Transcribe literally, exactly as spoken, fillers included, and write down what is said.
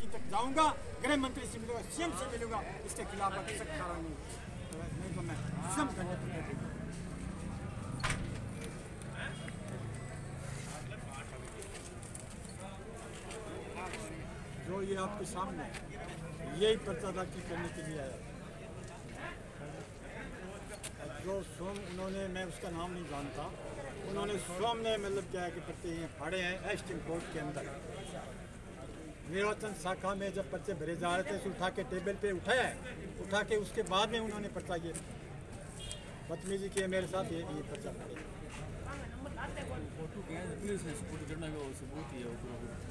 तक जाऊंगा, गृह मंत्री से मिलूंगा, सीएम से मिलूंगा, इसके खिलाफ सख्त कार्रवाई नहीं तो मैं स्वयं करने को जो ये आपके सामने यही पर्चा दाखिल करने के लिए आया। जो सोम उन्होंने, मैं उसका नाम नहीं जानता, उन्होंने सोम ने मतलब क्या है कि पर्चे हैं फाड़े हैं एसटीएम कोर्ट के अंदर। निर्वाचन शाखा में जब पर्चे भरे जा रहे थे उसे उठा के टेबल पे उठाया, उठा के उसके बाद में उन्होंने पर्चा ये बदतमीजी किए मेरे साथ, ये ये पर्चा फाड़े।